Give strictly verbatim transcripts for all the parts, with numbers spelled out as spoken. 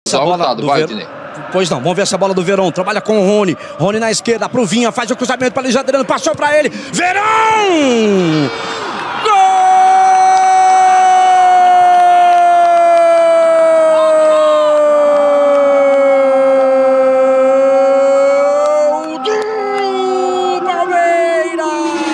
Essa bola do vai, Ver... Pois não, vamos ver essa bola do Verón. Trabalha com o Rony. Rony na esquerda, pro Vinha, faz o cruzamento para Luiz Adriano, passou para ele. Verón! Gol! Do Palmeiras!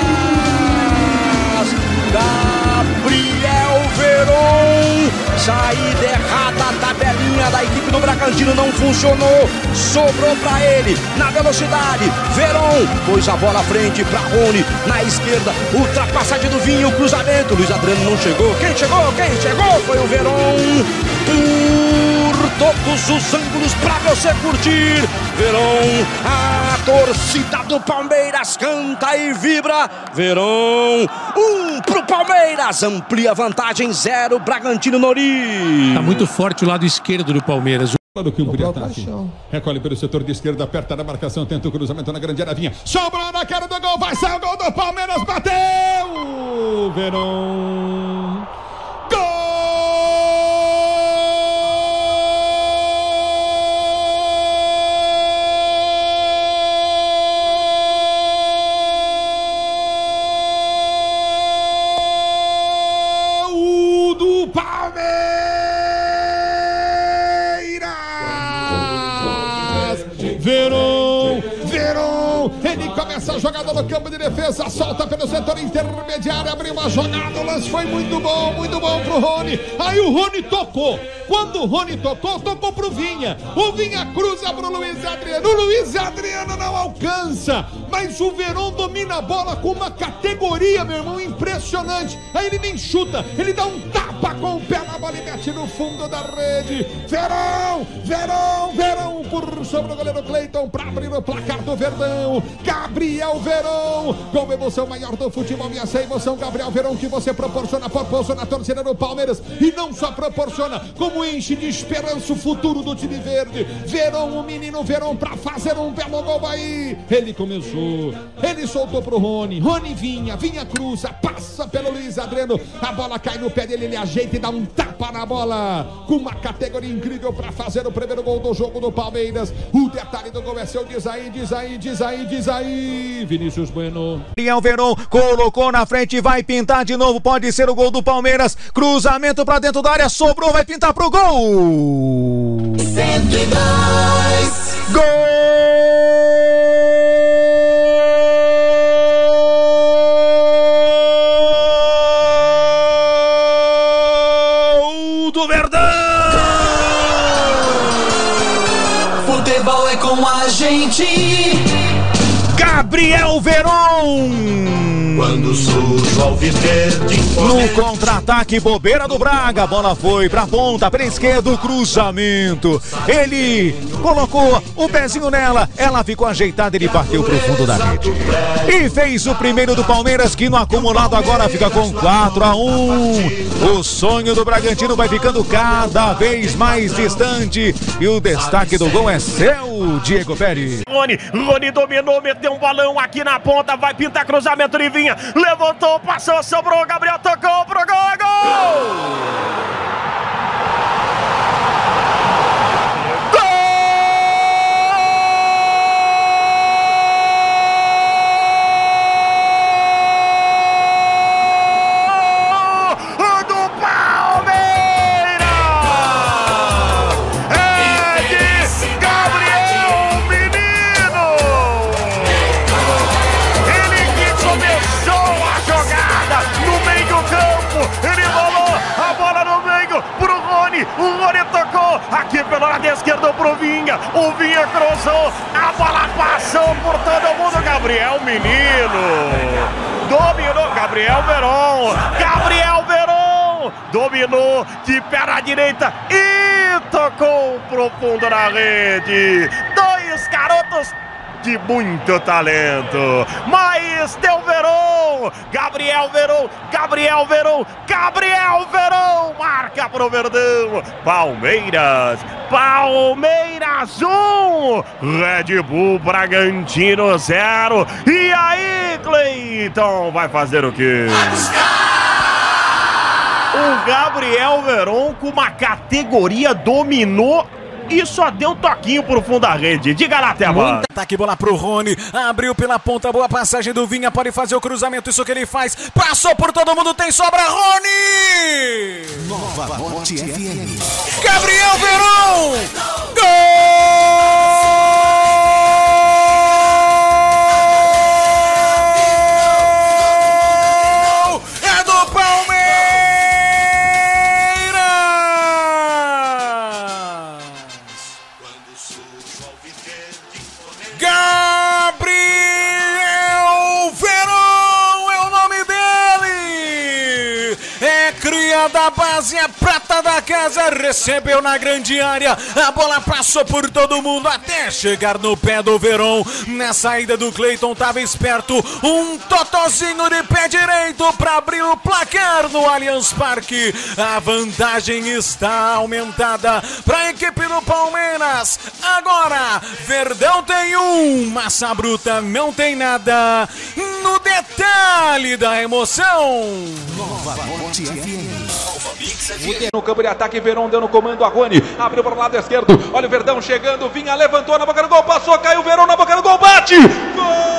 Gabriel Verón! Saída errada, a tabelinha da equipe do Bragantino não funcionou, sobrou para ele, na velocidade, Verón pôs a bola à frente para Rony, na esquerda, ultrapassagem do Vinho, cruzamento, Luiz Adriano não chegou, quem chegou, quem chegou foi o Verón, por todos os ângulos para você curtir, Verón, a torcida do Palmeiras canta e vibra, Verón, um pro Palmeiras, amplia vantagem, zero, Bragantino Nori. Tá muito forte o lado esquerdo do Palmeiras. Do que um ataque. Recolhe pelo setor de esquerda, aperta na marcação, tenta o cruzamento na grande área, Vinha. Sobrou na cara do gol, vai sair o gol do Palmeiras, bateu! Verón. Gol! Do Palmeiras! Verón, Verón, ele começa a jogada no campo de defesa, solta pelo setor intermediário, abriu uma jogada, o lance foi muito bom, muito bom pro Rony, aí o Rony tocou, quando o Rony tocou, tocou pro Vinha, o Vinha cruza pro Luiz Adriano, o Luiz Adriano não alcança, mas o Verón domina a bola com uma categoria, meu irmão, impressionante, aí ele nem chuta, ele dá um tapa com o pé na bola e mete no fundo da rede, Verón, Verón, Verón, por sobre o goleiro Cleiton para abrir o placar do Verdão, Gabriel Verón, com emoção maior do futebol e essa emoção, Gabriel Verón, que você proporciona, proporciona a torcida do Palmeiras e não só proporciona, como enche de esperança o futuro do time verde, Verón, o menino Verón para fazer um belo gol aí, ele começou, ele soltou pro Rony, Rony Vinha, Vinha cruza, passa pelo Luiz Adriano, a bola cai no pé dele, ele ajeita e dá um tapa na bola, com uma categoria incrível para fazer o primeiro gol do jogo do Palmeiras, o detalhe do gol é seu, diz aí, diz aí, diz aí, diz aí, Vinícius Bueno. Gabriel Verón colocou na frente, vai pintar de novo, pode ser o gol do Palmeiras, cruzamento pra dentro da área, sobrou, vai pintar pro gol! cento e dois Gol do Verdão! Futebol é com a gente. Gabriel Verón! Quando surge o alviverde, no contra-ataque, bobeira do Braga, bola foi pra ponta, pra esquerda, o cruzamento, ele colocou o pezinho nela, ela ficou ajeitada, ele bateu pro fundo da rede e fez o primeiro do Palmeiras, que no acumulado agora fica com quatro a um. O sonho do Bragantino vai ficando cada vez mais distante e o destaque do gol é seu, Diego Pérez. Rony, Rony dominou, meteu um balão aqui na ponta, vai pintar cruzamento de Vinha, levantou, passou, sobrou, Gabriel tocou pro gol, é gol! O Rony tocou aqui pelo lado esquerdo pro Vinha, o Vinha cruzou, a bola passou por todo mundo, Gabriel menino, dominou, Gabriel Verón, Gabriel Verón, dominou de perna direita e tocou pro fundo da rede, dois garotos de muito talento, mas deu Verón, Gabriel Verón, Gabriel Verón, Gabriel Verón, marca pro Verdão, Palmeiras, Palmeiras um, Red Bull Bragantino zero, e aí Cleiton vai fazer o quê? O Gabriel Verón com uma categoria dominou e só deu um toquinho pro fundo da rede. Diga lá, Teba. Ataque, bola pro Rony, abriu pela ponta, boa passagem do Vinha, pode fazer o cruzamento, isso que ele faz, passou por todo mundo, tem sobra, Rony! Nova Morte F M. Gabriel Veron! Gol! É do Palmeiras! Gabriel Veron é o nome dele! É cria da base, é prata da casa, recebeu na grande área, a bola passou por todo mundo até chegar no pé do Veron. Na saída do Cleiton tava esperto, um totozinho de pé direito para abrir o placar no Allianz Parque. A vantagem está aumentada para a equipe do Palmeiras. Agora, Verdão tem um, Massa Bruta não tem nada. No detalhe da emoção. Nova Morte F M. No campo de ataque, Veron deu no comando a Rony, abriu para o lado esquerdo, olha o Verdão chegando, Vinha levantou na boca do gol, passou, caiu o Veron na boca do gol, bate! Gol!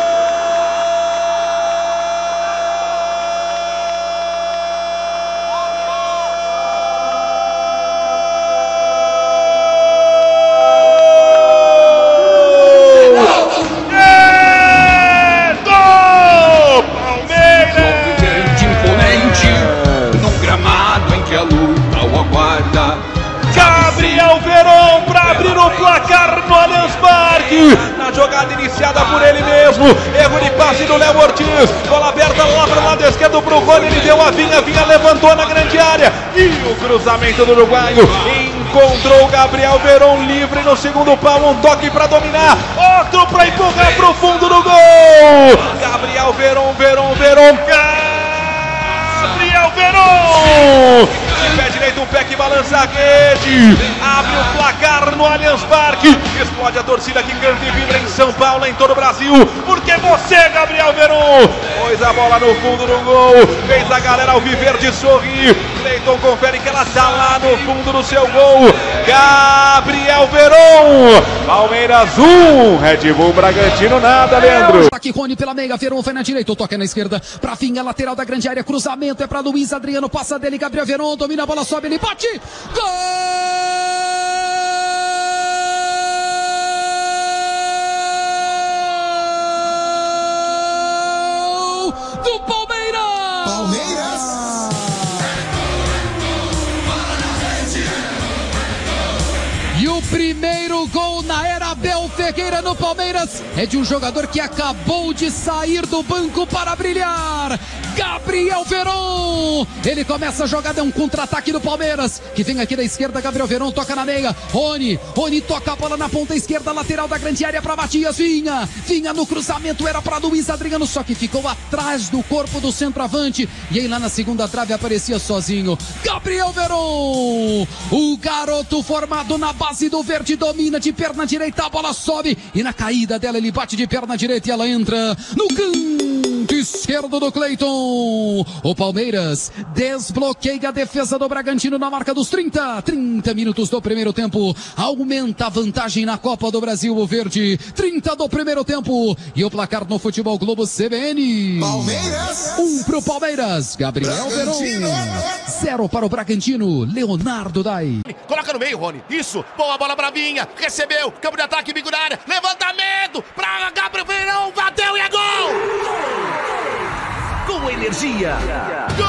Gabriel Veron para abrir o placar no Allianz Parque. Na jogada iniciada por ele mesmo, erro de passe do Léo Ortiz, bola aberta lá para o lado esquerdo para o Rony, ele deu a Vinha, Vinha levantou na grande área e o cruzamento do uruguaio encontrou o Gabriel Veron livre no segundo pau, um toque para dominar, outro para empurrar para o fundo do gol. Gabriel Veron, Veron, Veron, Gabriel Veron! De pé direito, um pé que balança a rede, abre o placar no Allianz Parque, explode a torcida que canta e vibra em São Paulo, em todo o Brasil, porque você, Gabriel Veron, pôs a bola no fundo do gol, fez a galera alviverde sorrir. Cleiton confere que ela está lá no fundo do seu gol. Gabriel Veron, Palmeiras um, Red Bull Bragantino nada, Leandro. Aqui Rony pela meia, Veron foi na direita, toca na esquerda, pra Vinha, lateral da grande área, cruzamento é pra Luiz Adriano, passa dele, Gabriel Veron, domina a bola, sobe, ele bate, gol! Do Palmeiras! Palmeiras! E o primeiro gol na era Abel Ferreira no Palmeiras é de um jogador que acabou de sair do banco para brilhar. Gabriel Veron, ele começa a jogada, é um contra-ataque do Palmeiras, que vem aqui da esquerda, Gabriel Veron toca na meia, Rony, Rony toca a bola na ponta esquerda, lateral da grande área para Matias, Vinha, Vinha no cruzamento, era para Luiz Adriano, só que ficou atrás do corpo do centroavante, e aí lá na segunda trave aparecia sozinho, Gabriel Veron, o garoto formado na base do verde, domina de perna direita, a bola sobe, e na caída dela ele bate de perna direita e ela entra no canto esquerdo do Cleiton. O Palmeiras desbloqueia a defesa do Bragantino na marca dos trinta, trinta minutos do primeiro tempo, aumenta a vantagem na Copa do Brasil, o verde, trinta do primeiro tempo, e o placar no Futebol Globo C B N, Palmeiras, um pro Palmeiras, Gabriel Veron, zero para o Bragantino, Leonardo Dai. Coloca no meio, Rony, isso, boa bola pra Vinha, recebeu, campo de ataque, bico na área, levantamento, pra Gabriel Veron, bateu e é gol! com energia. Gol!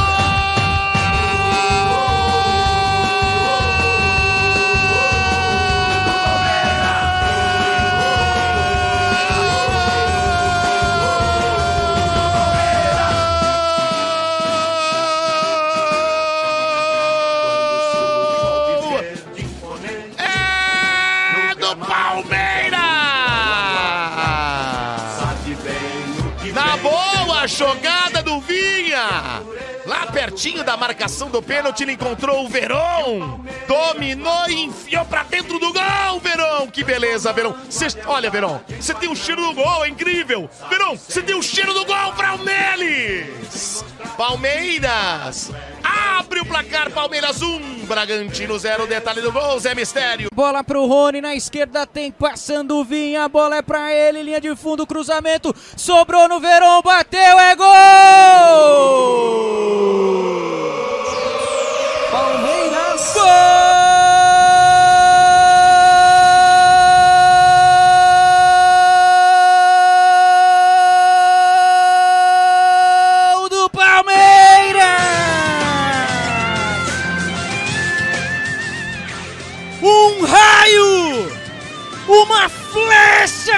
É do Palmeiras! Na boa jogada do Vinha, lá pertinho da marcação do pênalti, ele encontrou o Veron, dominou e enfiou pra dentro do gol, Veron, que beleza, Verão. Cê, olha, Verão, você tem o cheiro do gol, é incrível. Verão, você tem o cheiro do gol, Palmeiras. Palmeiras. Abre o placar, Palmeiras um, Bragantino zero. Detalhe do gol, Zé Mistério. Bola pro Rony, na esquerda tem passando o Vinha, a bola é pra ele, linha de fundo, cruzamento, sobrou no Verón, bateu, é gol! Palmeiras, gol! Um raio! Uma flecha!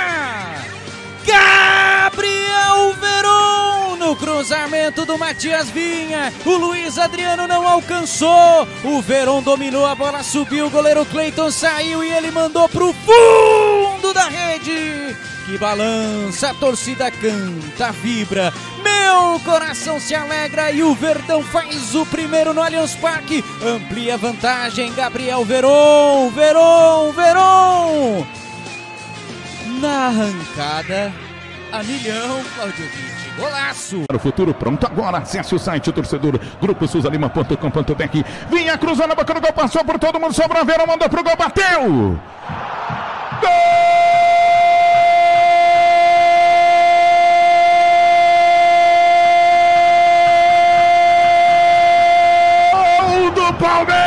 Gabriel Verón no cruzamento do Matias Vinha. O Luiz Adriano não alcançou. O Verón dominou, a bola subiu. O goleiro Cleiton saiu e ele mandou pro fundo da rede. Que balança, a torcida canta, vibra. Meu coração se alegra e o Verdão faz o primeiro no Allianz Parque. Amplia a vantagem, Gabriel Verón, Verón, Verón. Na arrancada, a milhão, Claudio Vitti, golaço. Para o futuro, pronto agora, acesse o site torcedor, grupo souza lima ponto com ponto b r. Vinha cruzando a boca do gol, passou por todo mundo, sobrou, Verón, mandou pro gol, bateu. Gol! Palmeiras!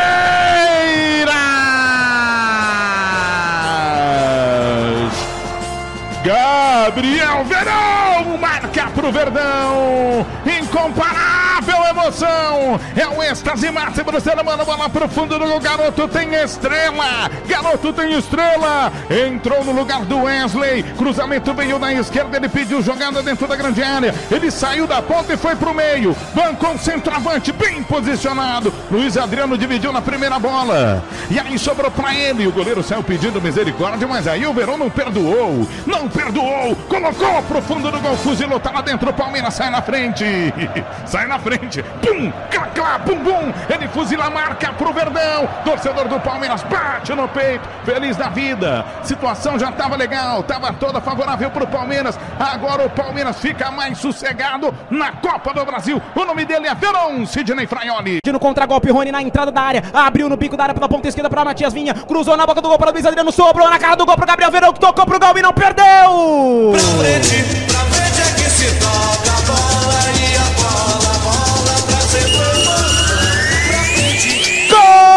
Gabriel Verón marca pro Verdão. Incomparável emoção. É o êxtase máximo do ser humano. Bola pro fundo do garoto. Tem estrela. Garoto tem estrela. Entrou no lugar do Wesley. Cruzamento veio na esquerda. Ele pediu jogada dentro da grande área. Ele saiu da ponta e foi pro meio. Bancou um centroavante bem posicionado. Luiz Adriano dividiu na primeira bola. E aí sobrou pra ele. O goleiro saiu pedindo misericórdia, mas aí o Verón não perdoou. Não perdoou. Colocou pro fundo do gol. Fuzilou, tá lá dentro. O Palmeiras sai na frente. Sai na frente. Pum, clá, clá, bum, bum. Ele fuzila, marca pro Verdão. Torcedor do Palmeiras bate no peito. Feliz da vida. Situação já tava legal. Tava toda favorável pro Palmeiras. Agora o Palmeiras fica mais sossegado na Copa do Brasil. O nome dele é Verón Sidney Fraioli. No contragolpe, Rony na entrada da área. Abriu no bico da área pela ponta esquerda para Matias Vinha. Cruzou na boca do gol para Luiz Adriano. Sobrou na cara do gol pro Gabriel Verón, que tocou pro gol e não perdeu. Pra frente, pra frente é que se toca a bola e a bola, a bola pra ser pra frente.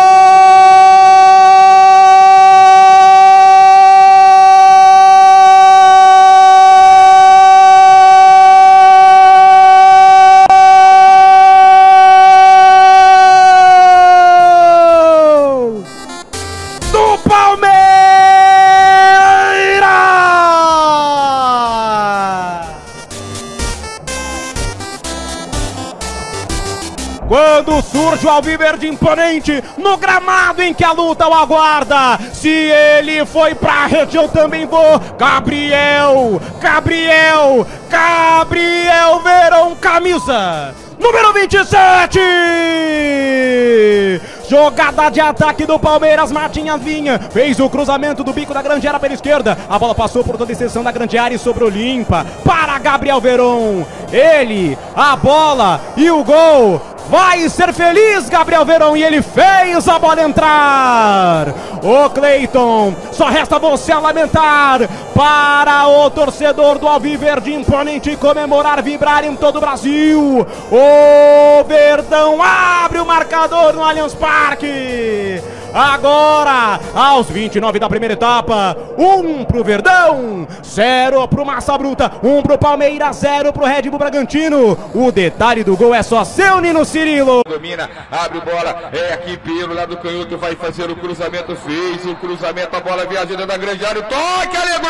Quando surge o alviverde imponente no gramado em que a luta o aguarda. Se ele foi pra rede, eu também vou. Gabriel, Gabriel, Gabriel Verón, camisa número vinte e sete. Jogada de ataque do Palmeiras, Matias Vinha fez o cruzamento do bico da grande área pela esquerda. A bola passou por toda a extensão da grande área e sobrou limpa para Gabriel Verón. Ele, a bola e o gol. Vai ser feliz Gabriel Verón e ele fez a bola entrar. Ô Cleiton, só resta você a lamentar para o torcedor do Alviverde imponente comemorar, vibrar em todo o Brasil. O Verdão abre o marcador no Allianz Parque. Agora, aos vinte e nove da primeira etapa, um pro Verdão, zero pro Massa Bruta, um pro Palmeiras, zero pro Red Bull Bragantino. O detalhe do gol é só seu, Nino Cirilo. Domina, abre bola, é aqui pelo lado canhoto, vai fazer o cruzamento, fez o cruzamento, a bola viaja dentro da grande área, toque, alegrou!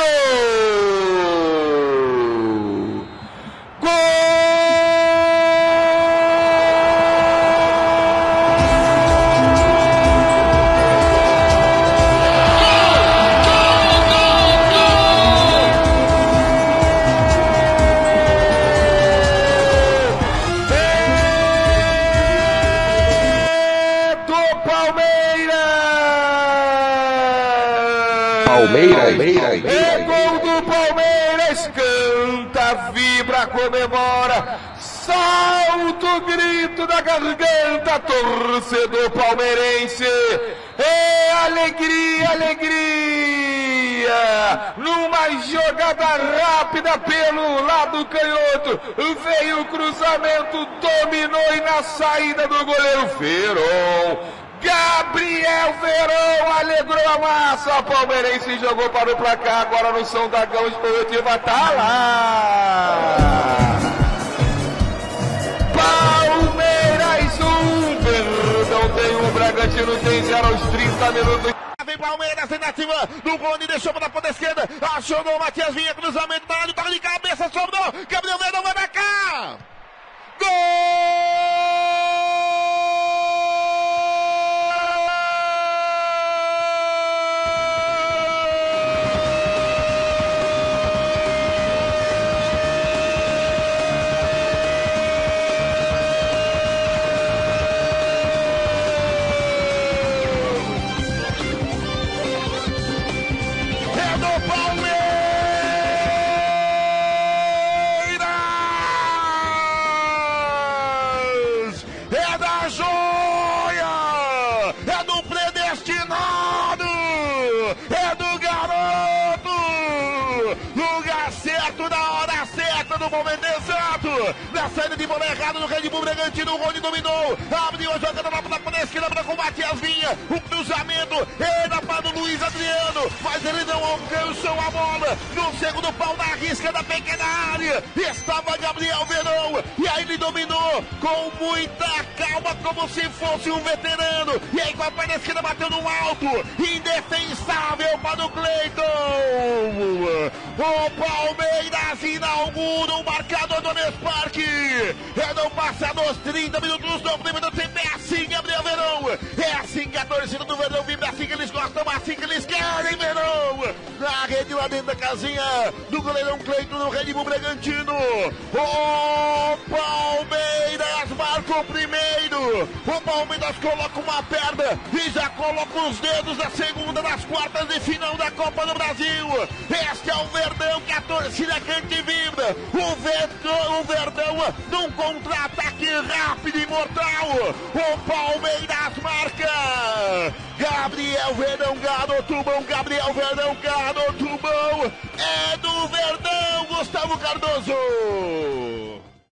Gol! Palmeiras, Palmeiras. É gol do Palmeiras, canta, vibra, comemora, salta o grito da garganta, torcedor palmeirense. É alegria, alegria! Numa jogada rápida pelo lado canhoto, veio o cruzamento, dominou e na saída do goleiro Veron. Gabriel Veron alegrou a massa, palmeirense jogou para o placar, agora no São Dragão, Esportiva tá lá. Palmeiras um, Verdão tem um, Bragantino tem zero aos trinta minutos. Vem Palmeiras, tentativa do Rony, deixou para a ponta esquerda, acionou o Matias Vinha, cruzamento na área, toca de cabeça, sobrou, Gabriel Verdão vai marcar! Gol! No momento exato, na saída de bola errada no Red Bull Bragantino, o Rony dominou, abriu a jogada lá para a esquerda para combater as vinhas, o cruzamento, era para o Luiz Adriano, mas ele não alcançou a bola, no segundo pau na risca da pequena área, estava Gabriel Veron, e aí ele dominou com muita calma, como se fosse um veterano, e aí com a perna esquerda bateu no alto, indefensável para o Cleiton, o Palmeiras inaugura o marcador do Allianz Parque. É não passar dos trinta minutos do primeiro tempo. É assim, Gabriel Veron. É assim que a torcida do Verdão vibra, assim que eles gostam, assim que eles querem, Veron. Na rede lá dentro da casinha do goleirão Cleiton no Red Bull Bragantino. O Palmeiras marca o primeiro. O Palmeiras coloca uma perna e já coloca os dedos na segunda, nas quartas de final da Copa do Brasil. Este é o Verdão que a torcida canta e vibra. O Verdão, o Verdão num contra-ataque rápido e mortal. O Palmeiras marca. Gabriel Verdão, garoto bom. Gabriel Verdão, garoto bom. É do Verdão, Gustavo Cardoso.